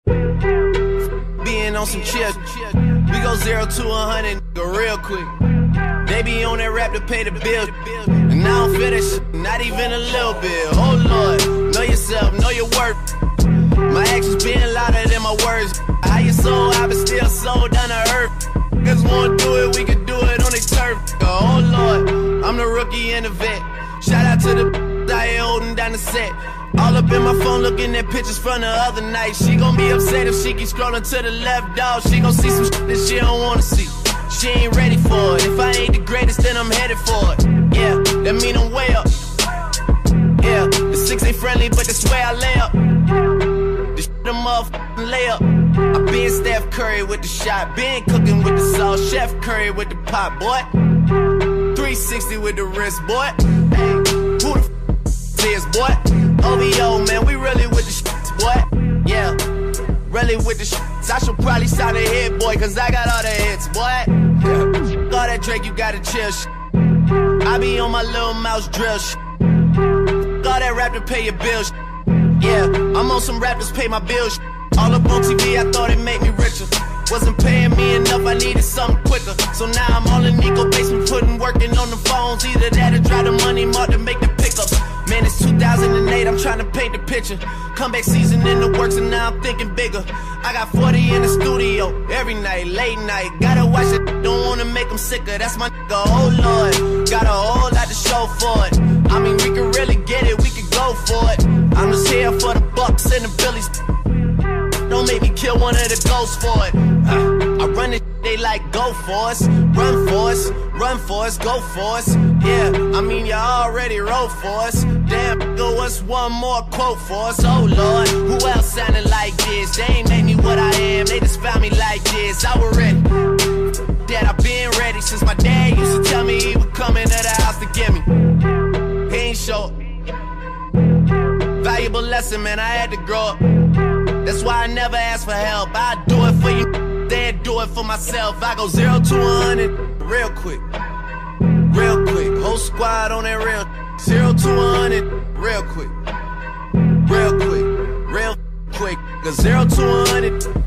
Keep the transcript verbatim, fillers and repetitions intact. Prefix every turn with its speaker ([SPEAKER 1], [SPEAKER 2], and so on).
[SPEAKER 1] Being on some chill, we go zero to a hundred real quick. They be on that rap to pay the bill, and I don't feel that shit, not even a little bit. Oh Lord, know yourself, know your worth. My actions being louder than my words. How you sold, I been still sold down to earth. Cause won't do it, we can do it on the turf. Oh Lord, I'm the rookie and the vet. Shout out to the I ain't holding down the set. All up in my phone looking at pictures from the other night. She gon' be upset if she keep scrolling to the left, dog. She gon' see some shit that she don't wanna see. She ain't ready for it. If I ain't the greatest, then I'm headed for it. Yeah, that mean I'm way up. Yeah, the six ain't friendly, but that's where I lay up. The shit a motherfucking layup. I been Steph Curry with the shot, been cooking with the sauce, Chef Curry with the pot, boy. three sixty with the wrist, boy. Hey, who the f is, boy? O V O, man, we really with the shits, boy. Yeah, really with the shits. I should probably sign a hit, boy, cause I got all the hits, boy. Yeah. All that Drake, you gotta chill, shit. I be on my little mouse drill, shit. All that rap to pay your bills, shit. Yeah, I'm on some rappers pay my bills, shit. All up on T V, I thought it made me richer. Wasn't paying me enough, I needed something quicker. So now I'm all in Nico basement, putting working on the phones. Either that or drive the money mark to make the pickups. Man, it's two thousand eight, I'm trying to paint the picture. Comeback season in the works and now I'm thinking bigger. I got forty in the studio, every night, late night. Gotta watch it, don't wanna make them sicker. That's my nigga, oh Lord. Got a whole lot to show for it. I mean, we can really get it, we can go for it. I'm just here for the Bucks and the Billies. Don't make me kill one of the ghosts for it. uh, I run it, they like go for us. Run for us, run for us, go for us. Yeah, I mean you already wrote for us. Damn, go what's one more quote for us? Oh Lord, who else sounded like this? They ain't made me what I am, they just found me like this. I was ready, Dad, I been ready since my dad used to tell me he would come into the house to get me. He ain't show. Valuable lesson, man, I had to grow up. That's why I never ask for help. I do it for you, then do it for myself. I go zero to a hundred real quick, real quick. Whole squad on that real. Zero to a hundred real quick, real quick, real quick. Go zero to a hundred.